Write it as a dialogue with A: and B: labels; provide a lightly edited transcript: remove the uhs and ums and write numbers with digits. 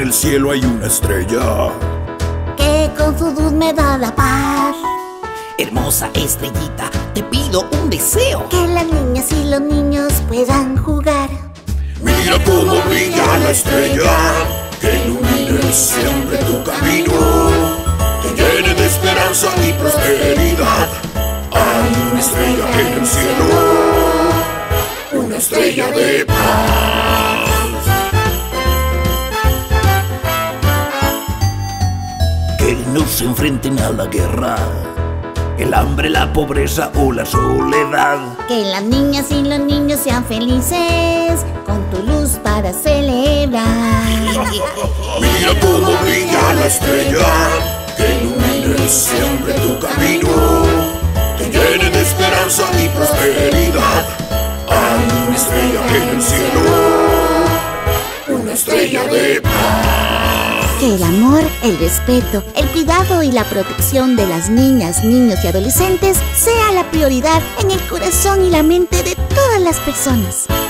A: el cielo hay una estrella
B: que con su luz me da la paz.
C: Hermosa estrellita, te pido un deseo.
B: Que las niñas y los niños puedan jugar.
A: Mira cómo brilla la estrella, que ilumine siempre tu camino, que llene de esperanza y prosperidad. Hay una estrella en el cielo, una estrella de paz.
C: Que no se enfrenten a la guerra, el hambre, la pobreza o la soledad.
B: Que las niñas y los niños sean felices con tu luz para celebrar.
A: Mira cómo brilla la estrella, que ilumine siempre tu camino, que llene de esperanza y prosperidad. Hay una estrella en el cielo, una estrella de paz.
B: Que el amor, el respeto, el cuidado y la protección de las niñas, niños y adolescentes sea la prioridad en el corazón y la mente de todas las personas.